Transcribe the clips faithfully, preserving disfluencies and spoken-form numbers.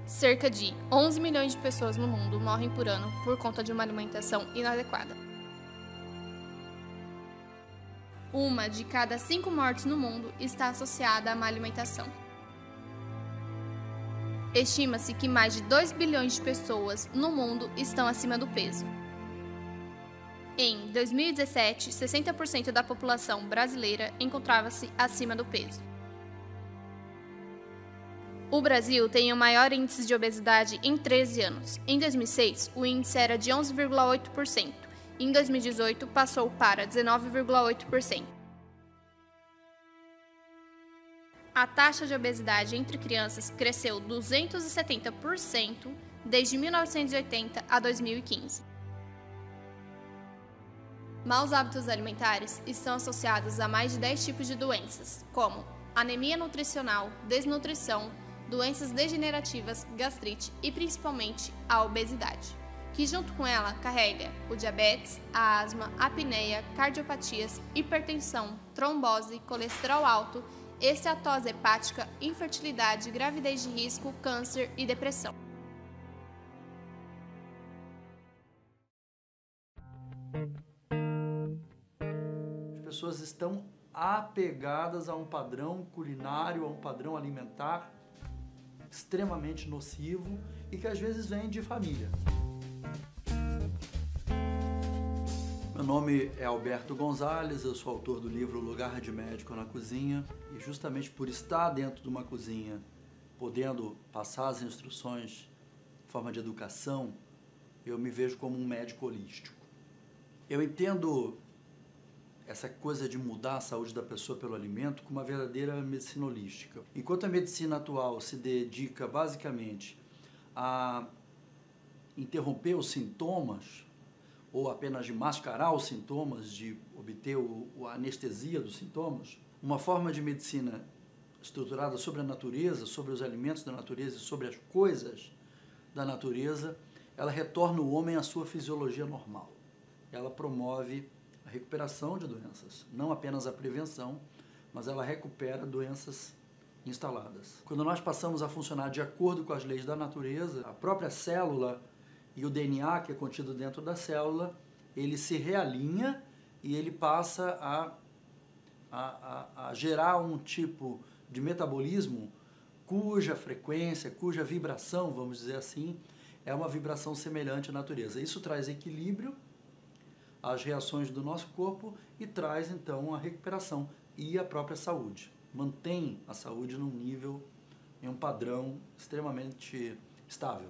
Cerca de onze milhões de pessoas no mundo morrem por ano por conta de uma alimentação inadequada. Uma de cada cinco mortes no mundo está associada a má alimentação. Estima-se que mais de dois bilhões de pessoas no mundo estão acima do peso. Em dois mil e dezessete, sessenta por cento da população brasileira encontrava-se acima do peso. O Brasil tem o maior índice de obesidade em treze anos. Em dois mil e seis, o índice era de onze vírgula oito por cento. Em dois mil e dezoito, passou para dezenove vírgula oito por cento. A taxa de obesidade entre crianças cresceu duzentos e setenta por cento desde mil novecentos e oitenta a dois mil e quinze. Maus hábitos alimentares estão associados a mais de dez tipos de doenças, como anemia nutricional, desnutrição, doenças degenerativas, gastrite e principalmente a obesidade, que junto com ela carrega o diabetes, a asma, a apneia, cardiopatias, hipertensão, trombose, colesterol alto, esteatose hepática, infertilidade, gravidez de risco, câncer e depressão. As pessoas estão apegadas a um padrão culinário, a um padrão alimentar extremamente nocivo e que às vezes vem de família. Meu nome é Alberto Gonzalez, eu sou autor do livro Lugar de Médico na Cozinha e justamente por estar dentro de uma cozinha, podendo passar as instruções em forma de educação, eu me vejo como um médico holístico. Eu entendo essa coisa de mudar a saúde da pessoa pelo alimento com uma verdadeira medicina holística. Enquanto a medicina atual se dedica basicamente a interromper os sintomas, ou apenas de mascarar os sintomas, de obter o, a anestesia dos sintomas, uma forma de medicina estruturada sobre a natureza, sobre os alimentos da natureza e sobre as coisas da natureza, ela retorna o homem à sua fisiologia normal. Ela promove a recuperação de doenças, não apenas a prevenção, mas ela recupera doenças instaladas. Quando nós passamos a funcionar de acordo com as leis da natureza, a própria célula e o D N A que é contido dentro da célula, ele se realinha e ele passa a, a, a, a gerar um tipo de metabolismo cuja frequência, cuja vibração, vamos dizer assim, é uma vibração semelhante à natureza. Isso traz equilíbrio às reações do nosso corpo e traz então a recuperação e a própria saúde. Mantém a saúde num nível, em um padrão extremamente estável.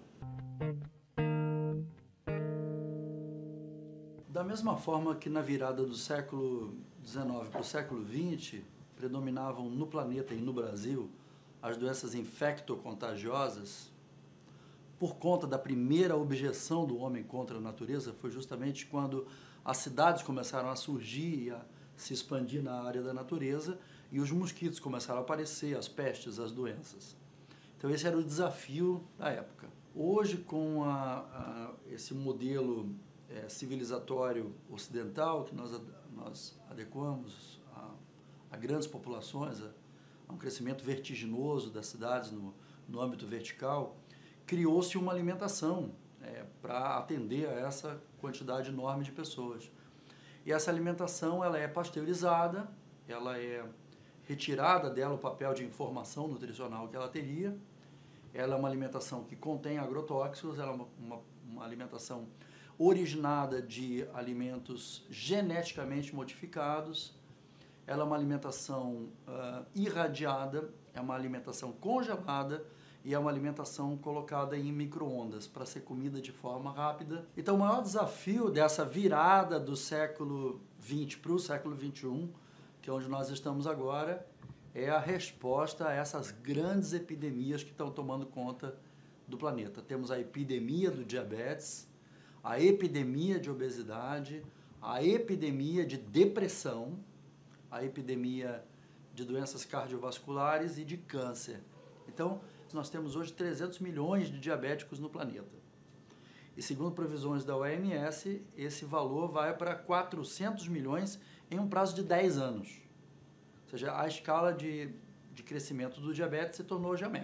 Da mesma forma que na virada do século dezenove para o século vinte, predominavam no planeta e no Brasil as doenças infectocontagiosas, por conta da primeira objeção do homem contra a natureza, foi justamente quando as cidades começaram a surgir e a se expandir na área da natureza e os mosquitos começaram a aparecer, as pestes, as doenças. Então esse era o desafio da época. Hoje, com a, a, esse modelo é, civilizatório ocidental que nós, nós adequamos a, a grandes populações, a, a um crescimento vertiginoso das cidades no, no âmbito vertical, criou-se uma alimentação é, para atender a essa quantidade enorme de pessoas. E essa alimentação ela é pasteurizada, ela é retirada dela o papel de informação nutricional que ela teria, ela é uma alimentação que contém agrotóxicos, ela é uma, uma, uma alimentação originada de alimentos geneticamente modificados, ela é uma alimentação uh, irradiada, é uma alimentação congelada, e é uma alimentação colocada em micro-ondas para ser comida de forma rápida. Então o maior desafio dessa virada do século vinte para o século vinte e um, que é onde nós estamos agora, é a resposta a essas grandes epidemias que estão tomando conta do planeta. Temos a epidemia do diabetes, a epidemia de obesidade, a epidemia de depressão, a epidemia de doenças cardiovasculares e de câncer. Então, nós temos hoje trezentos milhões de diabéticos no planeta. E segundo previsões da O M S, esse valor vai para quatrocentos milhões em um prazo de dez anos. Ou seja, a escala de, de crescimento do diabetes se tornou geométrica.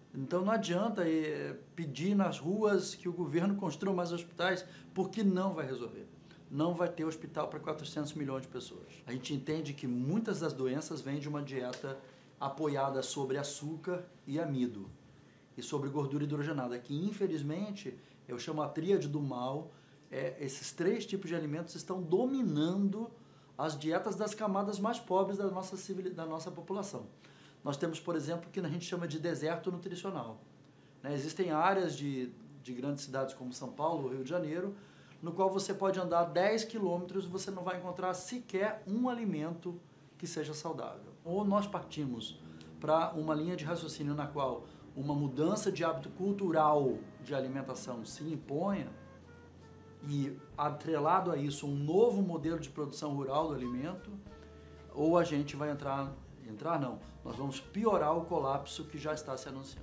Então não adianta é, pedir nas ruas que o governo construa mais hospitais, porque não vai resolver. Não vai ter hospital para quatrocentos milhões de pessoas. A gente entende que muitas das doenças vêm de uma dieta apoiada sobre açúcar e amido e sobre gordura hidrogenada, que infelizmente, eu chamo a tríade do mal, é, esses três tipos de alimentos estão dominando as dietas das camadas mais pobres da nossa, civil, da nossa população. Nós temos, por exemplo, o que a gente chama de deserto nutricional. Né? Existem áreas de, de grandes cidades como São Paulo ou Rio de Janeiro, no qual você pode andar dez quilômetros e você não vai encontrar sequer um alimento que seja saudável. Ou nós partimos para uma linha de raciocínio na qual uma mudança de hábito cultural de alimentação se imponha e, atrelado a isso, um novo modelo de produção rural do alimento, ou a gente vai entrar, entrar não, nós vamos piorar o colapso que já está se anunciando.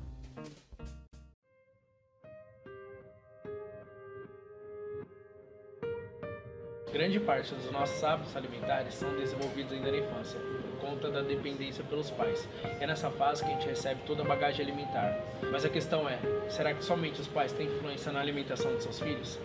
Grande parte dos nossos hábitos alimentares são desenvolvidos ainda na infância, por conta da dependência pelos pais. É nessa fase que a gente recebe toda a bagagem alimentar. Mas a questão é, será que somente os pais têm influência na alimentação de seus filhos?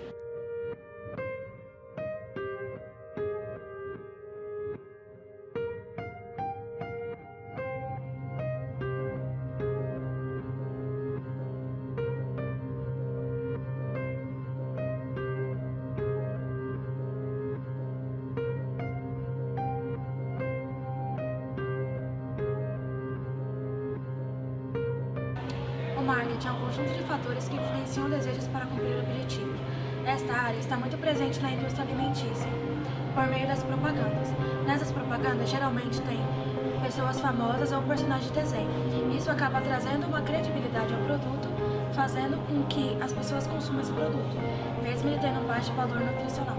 O marketing é um conjunto de fatores que influenciam desejos para cumprir o objetivo. Esta área está muito presente na indústria alimentícia, por meio das propagandas. Nessas propagandas, geralmente tem pessoas famosas ou personagens de desenho. Isso acaba trazendo uma credibilidade ao produto, fazendo com que as pessoas consumam esse produto, mesmo ele tendo um baixo valor nutricional.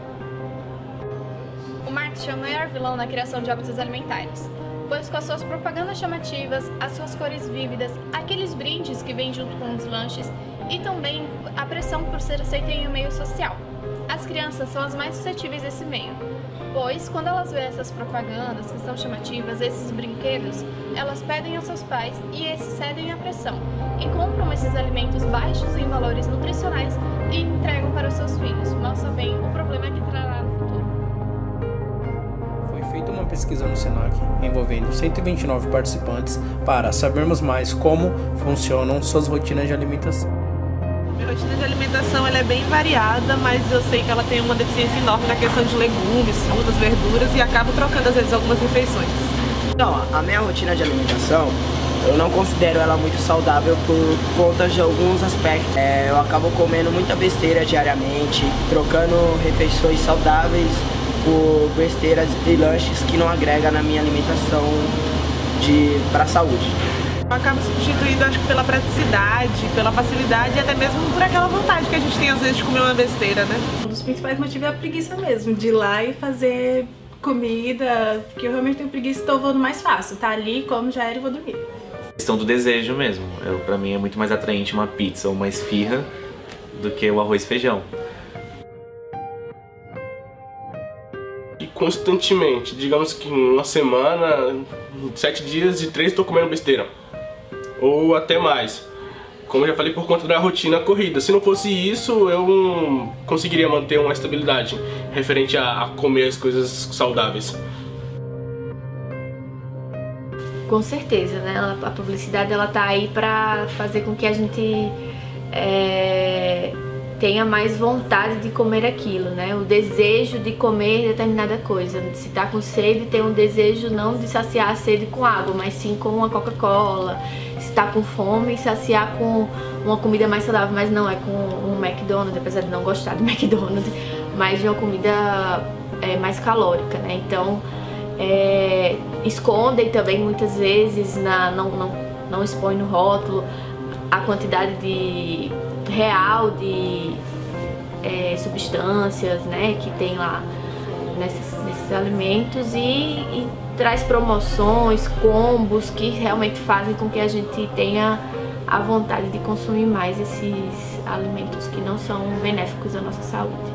O marketing é o maior vilão na criação de hábitos alimentares, pois com as suas propagandas chamativas, as suas cores vívidas, aqueles brindes que vêm junto com os lanches e também a pressão por ser aceita em um meio social. As crianças são as mais suscetíveis desse meio, pois quando elas veem essas propagandas que são chamativas, esses brinquedos, elas pedem aos seus pais e esses cedem à pressão e compram esses alimentos baixos em valores nutricionais e entregam para os seus filhos, mal sabem o problema que trará no futuro. Foi feita uma pesquisa no Senac envolvendo cento e vinte e nove participantes para sabermos mais como funcionam suas rotinas de alimentação. Minha rotina de alimentação ela é bem variada, mas eu sei que ela tem uma deficiência enorme na questão de legumes, frutas, verduras e acabo trocando às vezes algumas refeições. Então, a minha rotina de alimentação, eu não considero ela muito saudável por conta de alguns aspectos. É, eu acabo comendo muita besteira diariamente, trocando refeições saudáveis por besteiras e lanches que não agrega na minha alimentação para a saúde. Eu acabo substituindo, acho que pela praticidade, pela facilidade e até mesmo por aquela vontade que a gente tem às vezes de comer uma besteira, né? Um dos principais motivos é a preguiça mesmo, de ir lá e fazer comida, porque eu realmente tenho preguiça e estou voando mais fácil, tá ali, como já era e vou dormir. Questão do desejo mesmo, eu, pra mim é muito mais atraente uma pizza ou uma esfirra do que o arroz e feijão. E constantemente, digamos que em uma semana, sete dias de três estou comendo besteira, ou até mais. Como eu já falei, por conta da rotina corrida. Se não fosse isso, eu não conseguiria manter uma estabilidade referente a, a comer as coisas saudáveis. Com certeza, né? A publicidade ela tá aí para fazer com que a gente é, tenha mais vontade de comer aquilo, né? O desejo de comer determinada coisa. Se tá com sede, tem um desejo não de saciar a sede com água, mas sim com uma Coca-Cola. Se tá com fome, saciar com uma comida mais saudável, mas não é com um McDonald's, apesar de não gostar de McDonald's, mas de uma comida é, mais calórica, né? Então, É, escondem também muitas vezes, na, não, não, não expõe no rótulo a quantidade de real de é, substâncias, né, que tem lá nesses, nesses alimentos e, e traz promoções, combos que realmente fazem com que a gente tenha a vontade de consumir mais esses alimentos que não são benéficos à nossa saúde.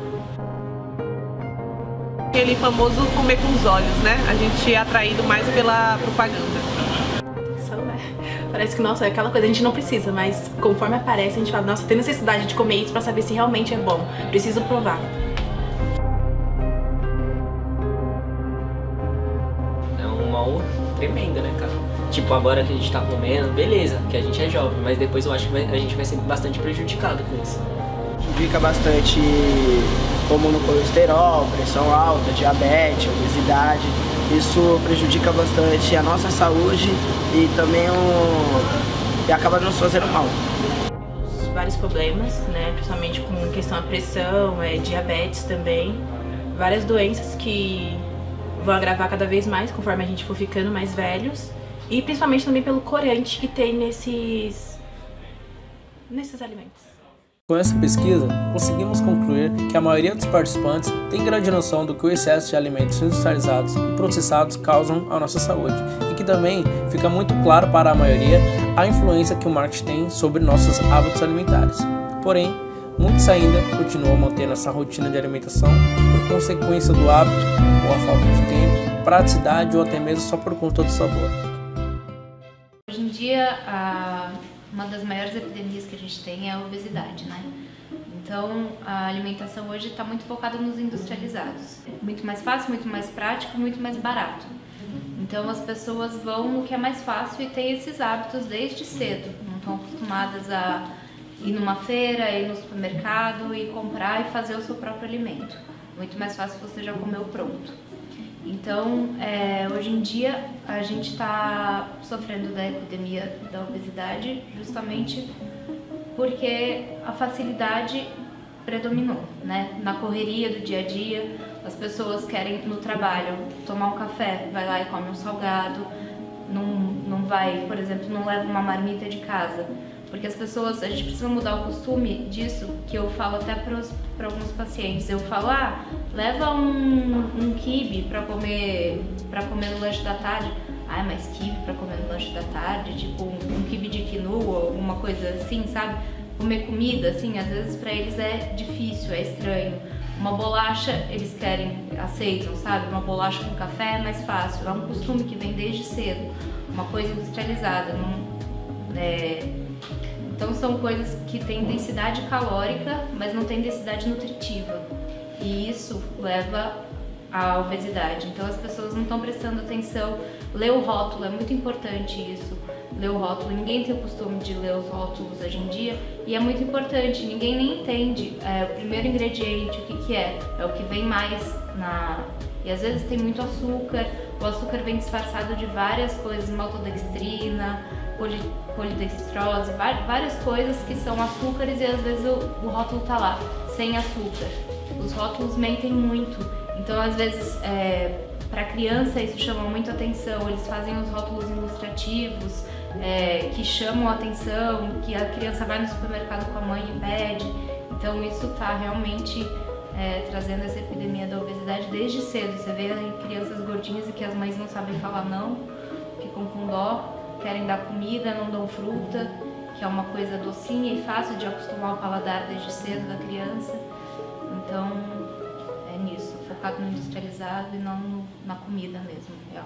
Aquele famoso comer com os olhos, né? A gente é atraído mais pela propaganda. São, né? Parece que, nossa, é aquela coisa, a gente não precisa, mas conforme aparece, a gente fala, nossa, tem necessidade de comer isso pra saber se realmente é bom. Preciso provar. É um mal tremendo, né, cara? Tipo, agora que a gente tá comendo, beleza, que a gente é jovem, mas depois eu acho que vai, a gente vai ser bastante prejudicado com isso. Prejudica bastante como no colesterol, pressão alta, diabetes, obesidade. Isso prejudica bastante a nossa saúde e também o... e acaba nos fazendo mal. Vários problemas, né, principalmente com questão da pressão, é, diabetes também. Várias doenças que vão agravar cada vez mais conforme a gente for ficando mais velhos. E principalmente também pelo corante que tem nesses, nesses alimentos. Com essa pesquisa, conseguimos concluir que a maioria dos participantes tem grande noção do que o excesso de alimentos industrializados e processados causam à nossa saúde, e que também fica muito claro para a maioria a influência que o marketing tem sobre nossos hábitos alimentares. Porém, muitos ainda continuam mantendo essa rotina de alimentação por consequência do hábito ou a falta de tempo, praticidade ou até mesmo só por conta do sabor. Hoje em dia, a... uma das maiores epidemias que a gente tem é a obesidade, né? Então, a alimentação hoje está muito focada nos industrializados. Muito mais fácil, muito mais prático, muito mais barato. Então, as pessoas vão no que é mais fácil e têm esses hábitos desde cedo. Não estão acostumadas a ir numa feira, ir no supermercado e comprar e fazer o seu próprio alimento. Muito mais fácil você já comeu pronto. Então, é, hoje em dia, a gente está sofrendo da epidemia da obesidade justamente porque a facilidade predominou, né? Na correria do dia a dia, as pessoas querem no trabalho tomar um café, vai lá e come um salgado, não, não vai, por exemplo, não leva uma marmita de casa. Porque as pessoas, a gente precisa mudar o costume disso, que eu falo até para alguns pacientes. Eu falo, ah, leva um, um quibe para comer, para comer no lanche da tarde. Ah, mas quibe para comer no lanche da tarde? Tipo, um, um quibe de quinoa, alguma coisa assim, sabe? Comer comida, assim, às vezes para eles é difícil, é estranho. Uma bolacha, eles querem, aceitam, sabe? Uma bolacha com café é mais fácil. É um costume que vem desde cedo. Uma coisa industrializada, não... É... Então são coisas que têm densidade calórica, mas não têm densidade nutritiva. E isso leva à obesidade. Então as pessoas não estão prestando atenção. Ler o rótulo, é muito importante isso. Ler o rótulo, ninguém tem o costume de ler os rótulos hoje em dia. E é muito importante, ninguém nem entende é, o primeiro ingrediente, o que, que é. É o que vem mais na... E às vezes tem muito açúcar. O açúcar vem disfarçado de várias coisas, maltodextrina, poli, polidextrose, várias coisas que são açúcares e às vezes o, o rótulo tá lá, sem açúcar. Os rótulos mentem muito, então às vezes é, para criança isso chama muito atenção, eles fazem os rótulos ilustrativos é, que chamam a atenção, que a criança vai no supermercado com a mãe e pede, então isso tá realmente é, trazendo essa epidemia da obesidade desde cedo. Você vê crianças gordinhas e que as mães não sabem falar não, ficam com dó, querem dar comida, não dão fruta, que é uma coisa docinha e fácil de acostumar o paladar desde cedo da criança. Então, é nisso, focado no industrializado e não no, na comida mesmo, real.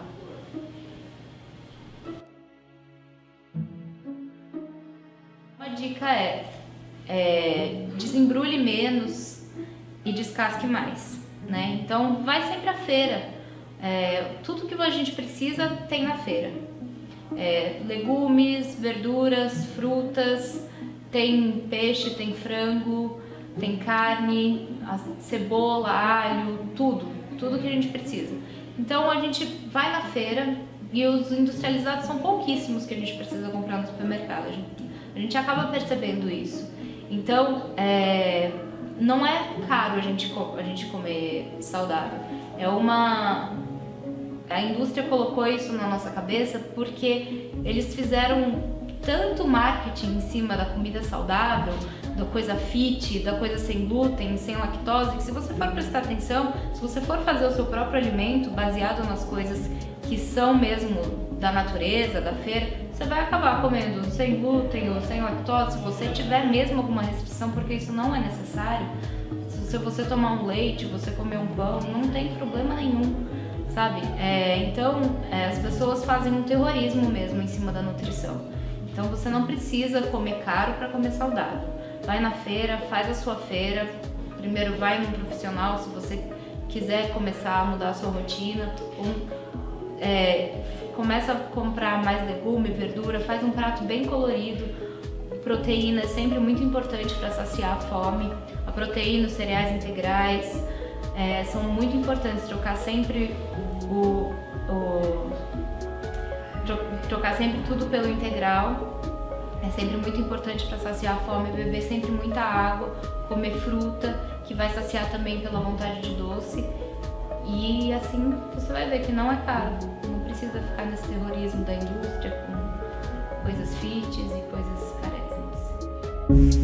Uma dica é, é desembrulhe menos e descasque mais, né? Então, vai sempre à feira. É, tudo que a gente precisa tem na feira. É, legumes, verduras, frutas, tem peixe, tem frango, tem carne, cebola, alho, tudo, tudo que a gente precisa. Então a gente vai na feira e os industrializados são pouquíssimos que a gente precisa comprar no supermercado, a gente, a gente acaba percebendo isso. Então é, não é caro a gente, a gente comer saudável, é uma... A indústria colocou isso na nossa cabeça porque eles fizeram tanto marketing em cima da comida saudável, da coisa fit, da coisa sem glúten, sem lactose, que se você for prestar atenção, se você for fazer o seu próprio alimento baseado nas coisas que são mesmo da natureza, da feira, você vai acabar comendo sem glúten ou sem lactose, se você tiver mesmo alguma restrição, porque isso não é necessário. Se você tomar um leite, você comer um pão, não tem problema nenhum. Sabe? É, então, é, as pessoas fazem um terrorismo mesmo em cima da nutrição. Então você não precisa comer caro para comer saudável. Vai na feira, faz a sua feira, primeiro vai num profissional se você quiser começar a mudar a sua rotina, um, é, começa a comprar mais legume, verdura, faz um prato bem colorido. Proteína é sempre muito importante para saciar a fome. A proteína, os cereais integrais é, são muito importantes. Trocar sempre o, o trocar sempre tudo pelo integral é sempre muito importante para saciar a fome. Beber sempre muita água, comer fruta, que vai saciar também pela vontade de doce. E assim você vai ver que não é caro. Não precisa ficar nesse terrorismo da indústria com coisas fits e coisas carésimas.